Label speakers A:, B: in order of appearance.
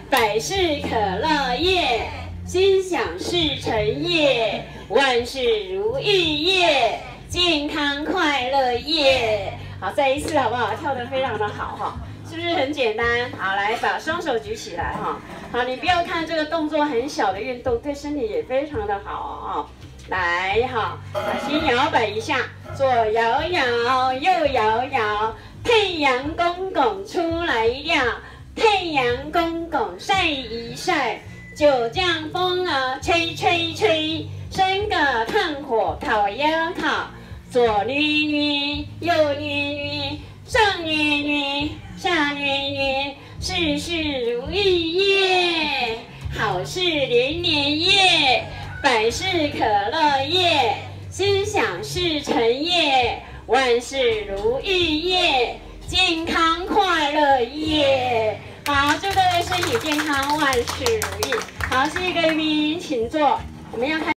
A: 百事可乐耶，心想事成耶，万事如意耶，健康快乐耶。好，再一次好不好？跳得非常的好哈，是不是很简单？好，来把双手举起来哈。好，你不要看这个动作很小的运动，对身体也非常的好哦。来哈，先摇摆一下，左摇摇，右摇摇，太阳公公出来了，太阳公公晒一晒，就将风儿吹吹吹，生个炭火烤呀烤，左捏捏，右捏捏，上捏捏，下捏捏，事事如意耶，好事连连耶，百事可乐耶，心想事成耶，万事如意耶，健康快乐耶。好，祝各位身体健康，万事如意。好，谢谢各位，请坐。我们要开。